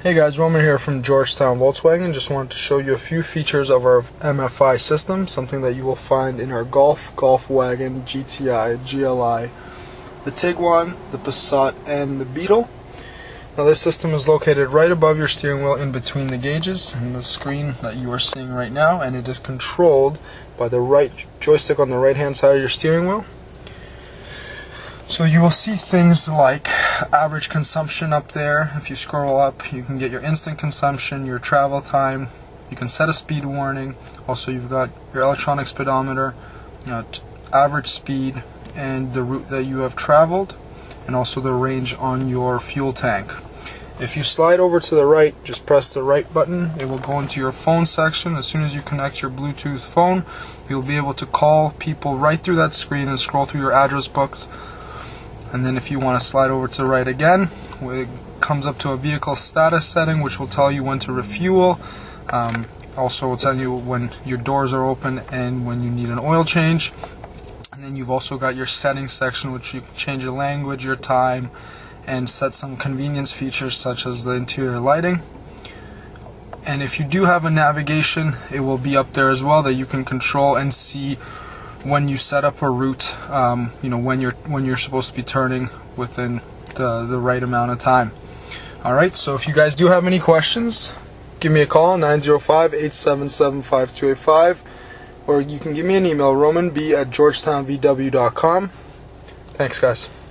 Hey guys, Roman here from Georgetown Volkswagen. Just wanted to show you a few features of our MFI system, something that you will find in our Golf, Wagon, GTI, GLI, the Tiguan, the Passat, and the Beetle. Now this system is located right above your steering wheel in between the gauges and the screen that you are seeing right now, and it is controlled by the right joystick on the right hand side of your steering wheel. So you will see things like average consumption up there. If you scroll up, you can get your instant consumption, your travel time. You can set a speed warning. Also, you've got your electronic speedometer, average speed, and the route that you have traveled, and also the range on your fuel tank. If you slide over to the right, just press the right button. It will go into your phone section. As soon as you connect your Bluetooth phone, you'll be able to call people right through that screen and scroll through your address book. And then if you want to slide over to the right again, it comes up to a vehicle status setting, which will tell you when to refuel. Also will tell you when your doors are open and when you need an oil change. And then you've also got your settings section, which you can change your language, your time, and set some convenience features such as the interior lighting. And if you do have a navigation, it will be up there as well, that you can control and see when you set up a route, when you're supposed to be turning within the right amount of time. Alright, so if you guys do have any questions, give me a call, 905-877-5285, or you can give me an email, romanb@georgetownvw.com. Thanks guys.